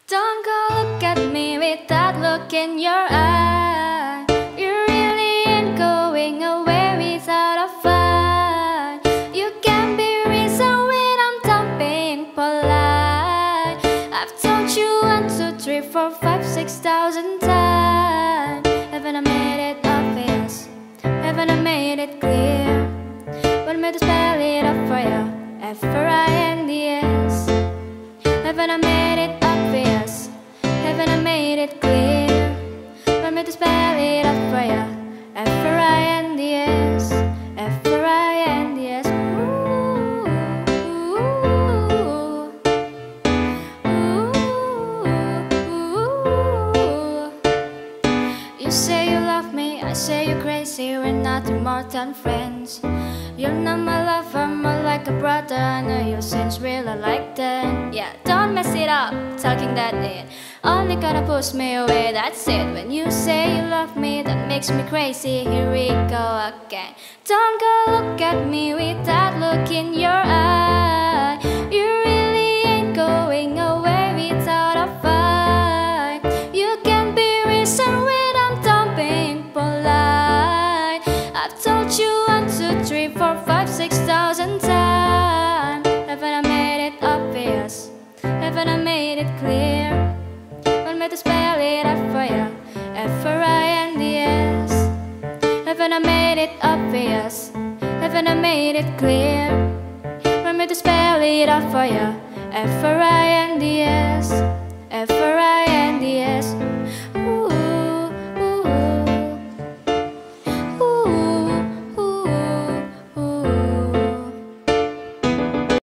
Don't go look at me with that look in your eye. You really ain't going away without a fight. You can be reasoned when I'm done being polite. I've told you 1, 2, 3, 4, 5, 6,000 times. Haven't I made it obvious? Haven't I made it clear? Want me to spell it out for you? F-R-I-N-D-S. Haven't I made it obvious? Haven't I made it clear? Want me to spell it out for you? F-R-I-N-D-S. F-R-I-N-D-S. Ooh, ooh, ooh. You say you love me, I say you're crazy. We're nothing more than friends. You're not my lover, more like a brother. I know your sins really like that. Yeah, don't mess it up, talking that in. Only gonna push me away, that's it. When you say you love me, that makes me crazy. Here we go again. Don't go look at me with that look in your eye. You really ain't going away without a fight. You can be reasoned when I'm done being polite. I've told you 1, 2, 3, 4, 5, 6,000 times. Haven't I made it obvious? Haven't I made it clear? Want me to spell it out for you? F-R-I-N-D-S. Haven't I made it obvious? Haven't I made it clear? Want me to spell it out for you? F-R-I-N-D-S. F-R-I-N-D-S.